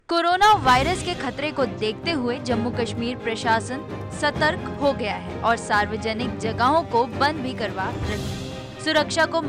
Corona virus के खतरे को देखते हुए जम्मू कश्मीर प्रशासन सतर्क हो गया है और सार्वजनिक जगहों को बंद भी करवा रही है। सुरक्षा को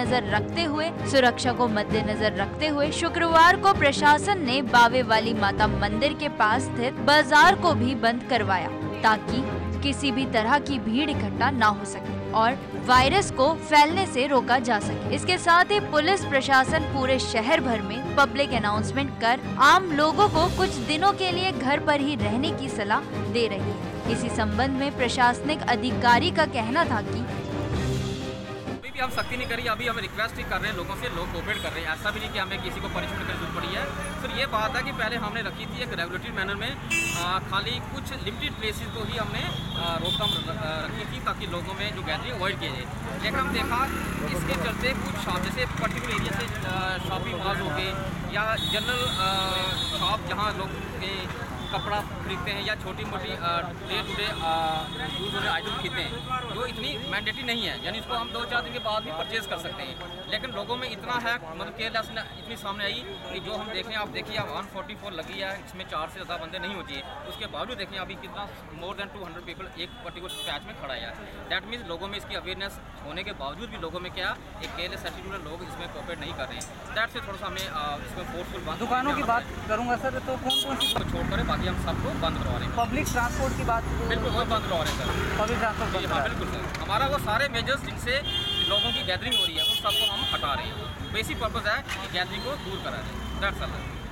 मद्देनजर रखते हुए शुक्रवार को प्रशासन ने बावे वाली माता मंदिर के पास स्थित बाजार को भी बंद करवाया ताकि किसी भी तरह की भीड़ इकट्ठा न हो सके और वायरस को फैलने से रोका जा सके। इसके साथ ही पुलिस प्रशासन पूरे शहर भर में पब्लिक अनाउंसमेंट कर आम लोगों को कुछ दिनों के लिए घर पर ही रहने की सलाह दे रही है। इसी संबंध में प्रशासनिक अधिकारी का कहना था कि भी हम सख्ती नहीं करी, अभी हम रिक्वेस्ट ही कर रहे हैं लोगों से, लोग कोऑपरेट कर रहे हैं। ऐसा भी नहीं कि हमें किसी को पनिशमेंट करनी जरूरत पड़ी है। फिर ये बात है कि पहले हमने रखी थी एक रेगुलेटरी मैनर में, खाली कुछ लिमिटेड प्लेसेस को ही हमने रोकथाम रखी थी ताकि लोगों में जो गैदरिंग अवॉइड किए जाए। लेकिन हम देखा इसके चलते कुछ शॉप जैसे पर्टिकुलर एरिया से शॉपिंग मॉल हो गए या जनरल शॉप जहाँ लोग कपड़ा खरीदते हैं या छोटी मोटी डे टू डे यूज होने आइटम खरीदते हैं जो इतनी मैंडेटरी नहीं है, यानी इसको हम 2-4 दिन के बाद भी परचेज कर सकते हैं। लेकिन लोगों में इतना है, मतलब केयरलेसनेस इतनी सामने आई कि जो हम देख रहे हैं, आप देखिए 144 लगी है, इसमें 4 से ज़्यादा बंदे नहीं होती है। उसके बावजूद देखें अभी कितना मोर देन 200 पीपल एक पर्टिकुलर पैच में खड़ा है। दैट मीन्स लोगों में इसकी अवेयरनेस होने के बावजूद भी लोगों में क्या एक केयरलेस एटीट्यूड में लोग इसमें कोऑपरेट नहीं कर रहे हैं। दैट से थोड़ा सा हमें इसमें फोर्सफुल बंद। दुकानों की बात करूँगा सर, तो कौन सी छोड़ करें, बाकी हम सबको बंद करवा रहे हैं। पब्लिक ट्रांसपोर्ट की बात बिल्कुल वो बंद करवा रहे हैं सर। पब्लिक ट्रांसपोर्ट हाँ बिल्कुल सर, हमारा वो सारे मेजर्स जिनसे लोगों की गैदरिंग हो रही है उन सबको हम हटा रहे हैं। बेसिक पर्पज़ है कि गैदरिंग को दूर करा जाए। That's all.